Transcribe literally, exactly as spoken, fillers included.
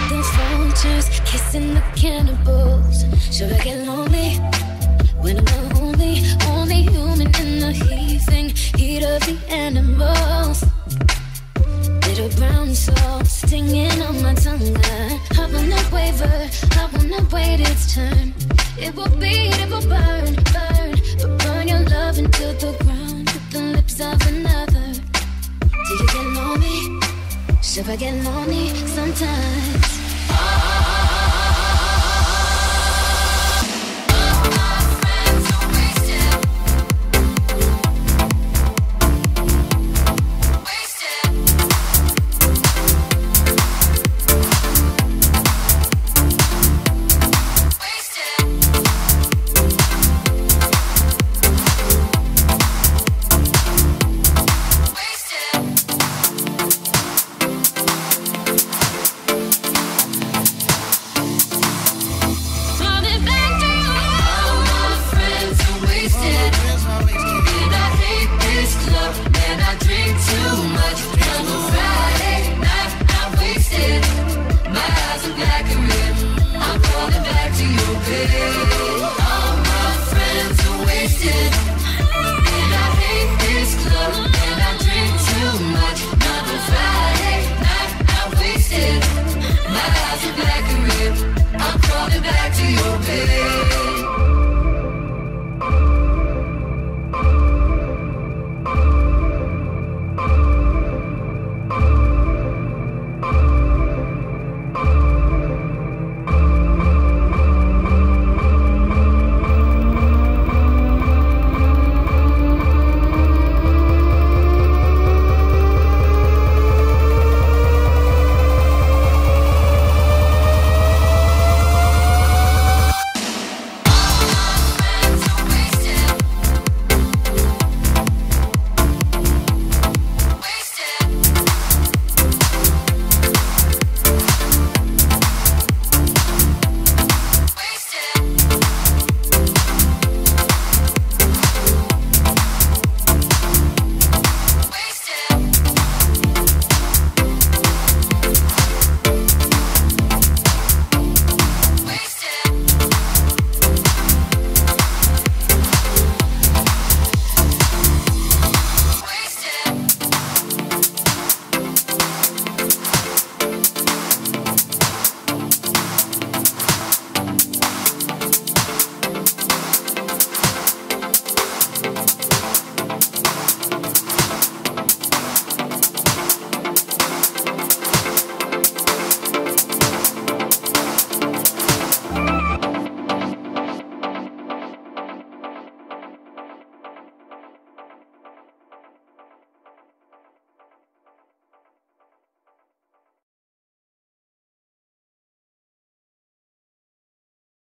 the vultures, kissing the cannibals. Should I get lonely when I'm the only, only human in the heaving heat of the animals? Little brown salt stinging on my tongue. I wanna waver, I wanna wait its turn. It will beat, it will burn, burn, but burn your love into the ground with the lips of another. Do you get lonely? Should I get lonely sometimes?